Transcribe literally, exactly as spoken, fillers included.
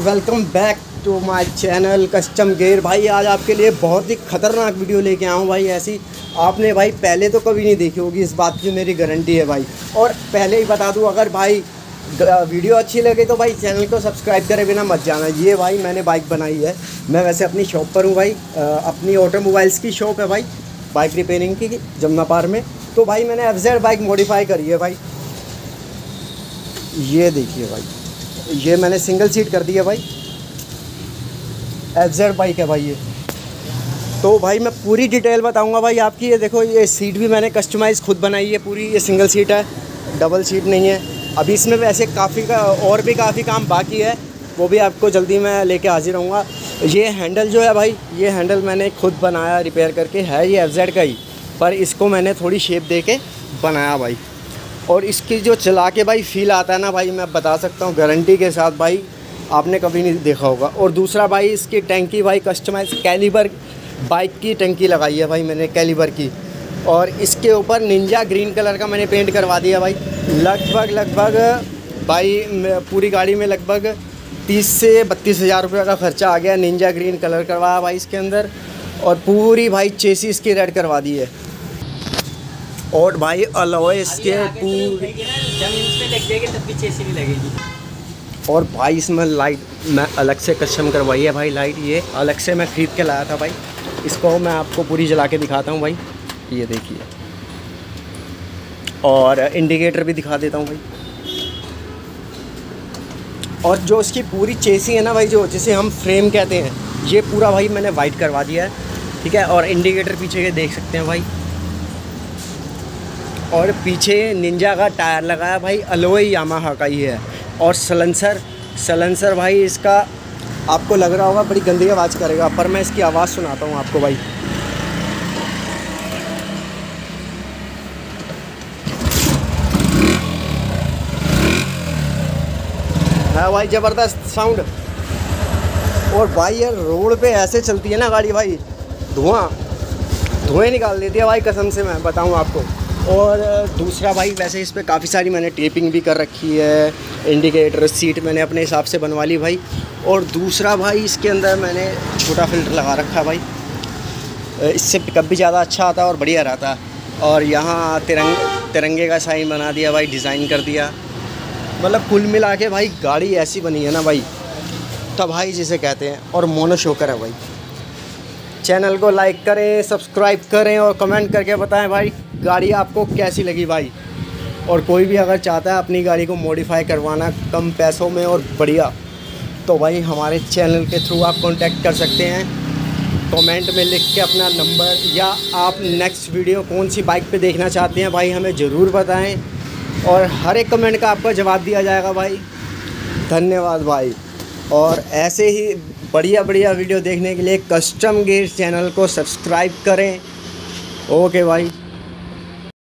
Welcome back to my channel custom gear. भाई आज आपके लिए बहुत ही ख़तरनाक वीडियो लेके आया हूँ भाई। ऐसी आपने भाई पहले तो कभी नहीं देखी होगी, इस बात की मेरी गारंटी है भाई। और पहले ही बता दूँ, अगर भाई वीडियो अच्छी लगे तो भाई चैनल को सब्सक्राइब करे बिना मत जाना। ये भाई मैंने बाइक बनाई है, मैं वैसे अपनी शॉप पर हूँ भाई, अपनी ऑटोमोबाइल्स की शॉप है भाई, बाइक रिपेयरिंग की जमुना पार में। तो भाई मैंने एफ जेड बाइक मॉडिफाई करी है भाई। ये देखिए भाई, ये मैंने सिंगल सीट कर दी है भाई, एफ जेड बाइक है भाई ये। तो भाई मैं पूरी डिटेल बताऊंगा भाई आपकी। ये देखो, ये सीट भी मैंने कस्टमाइज़ खुद बनाई है पूरी। ये सिंगल सीट है, डबल सीट नहीं है। अभी इसमें वैसे काफ़ी का और भी काफ़ी काम बाकी है, वो भी आपको जल्दी मैं लेके हाजिर रहूँगा। ये हैंडल जो है भाई, ये हैंडल मैंने खुद बनाया रिपेयर करके। है ये एफ जेड का ही, पर इसको मैंने थोड़ी शेप दे के बनाया भाई। और इसकी जो चला के भाई फ़ील आता है ना भाई, मैं बता सकता हूँ गारंटी के साथ भाई, आपने कभी नहीं देखा होगा। और दूसरा भाई, इसकी टंकी भाई कस्टमाइज कैलिबर बाइक की टंकी लगाई है भाई मैंने, कैलिबर की। और इसके ऊपर निंजा ग्रीन कलर का मैंने पेंट करवा दिया भाई। लगभग लगभग भाई पूरी गाड़ी में लगभग तीस से बत्तीस हज़ार रुपये का खर्चा आ गया। निंजा ग्रीन कलर करवाया भाई इसके अंदर, और पूरी भाई चेसी इसकी रेड करवा दी है। और भाई अलॉय इसके पूरी लगेगी। और भाई इसमें लाइट मैं अलग से कस्टम करवाई है भाई। लाइट ये अलग से मैं ख़रीद के लाया था भाई। इसको मैं आपको पूरी जला के दिखाता हूँ भाई, ये देखिए। और इंडिकेटर भी दिखा देता हूँ भाई। और जो इसकी पूरी चेसी है ना भाई, जो जिसे हम फ्रेम कहते हैं, ये पूरा भाई मैंने वाइट करवा दिया है, ठीक है। और इंडिकेटर पीछे के देख सकते हैं भाई। और पीछे निंजा का टायर लगाया भाई, अलॉय यामाहा का ही है। और सलेंसर सलेंसर भाई इसका आपको लग रहा होगा बड़ी गंदी आवाज़ करेगा, पर मैं इसकी आवाज़ सुनाता हूँ आपको भाई। है भाई ज़बरदस्त साउंड। और भाई ये रोड पे ऐसे चलती है ना गाड़ी भाई, धुआं धुएँ निकाल देती है भाई, कसम से मैं बताऊँ आपको। और दूसरा भाई, वैसे इस पर काफ़ी सारी मैंने टेपिंग भी कर रखी है। इंडिकेटर सीट मैंने अपने हिसाब से बनवा ली भाई। और दूसरा भाई, इसके अंदर मैंने छोटा फिल्टर लगा रखा है भाई, इससे पिकअप भी ज़्यादा अच्छा आता है और बढ़िया रहता है। और यहाँ तिरंगे तिरंगे का साइन बना दिया भाई, डिज़ाइन कर दिया। मतलब कुल मिला के भाई गाड़ी ऐसी बनी है ना भाई, तब भाई जिसे कहते हैं। और मोनो शोकर है भाई। चैनल को लाइक करें, सब्सक्राइब करें और कमेंट करके बताएं भाई गाड़ी आपको कैसी लगी भाई। और कोई भी अगर चाहता है अपनी गाड़ी को मॉडिफाई करवाना कम पैसों में और बढ़िया, तो भाई हमारे चैनल के थ्रू आप कांटेक्ट कर सकते हैं। कमेंट में लिख के अपना नंबर, या आप नेक्स्ट वीडियो कौन सी बाइक पे देखना चाहते हैं भाई हमें ज़रूर बताएं, और हर एक कमेंट का आपका जवाब दिया जाएगा भाई। धन्यवाद भाई। और ऐसे ही बढ़िया बढ़िया वीडियो देखने के लिए कस्टम गेयर चैनल को सब्सक्राइब करें। ओके भाई।